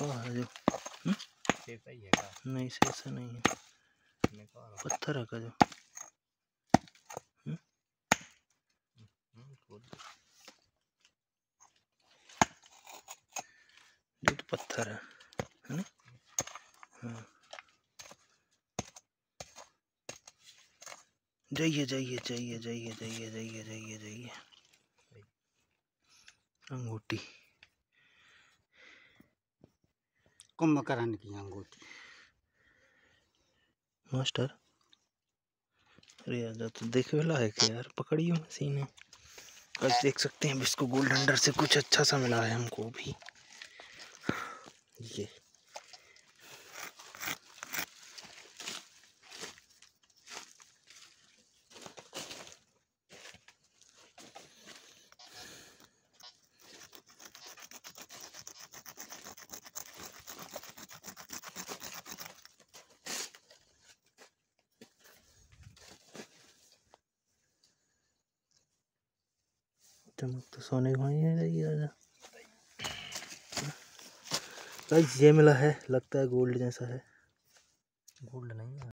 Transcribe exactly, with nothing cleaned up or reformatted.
कहाँ है जो? हम्म? शेषा ही है का? नहीं शेषा नहीं है, पत्थर है का जो। हम्म? जो तो पत्थर है, है ना? हाँ। जाइए जाइए जाइए जाइए जाइए जाइए जाइए जाइए। अंगूठी कुंभकर्ण की अंगूठी मास्टर। अरे यार तो देखे वाला है कि यार, पकड़ियो मशीन है। आज देख सकते हैं इसको गोल्ड अंडर से कुछ अच्छा सा मिला है हमको भी। ये चमक तो सोने को ही है ये। गाइस ये मिला है, लगता है गोल्ड जैसा है। गोल्ड नहीं है।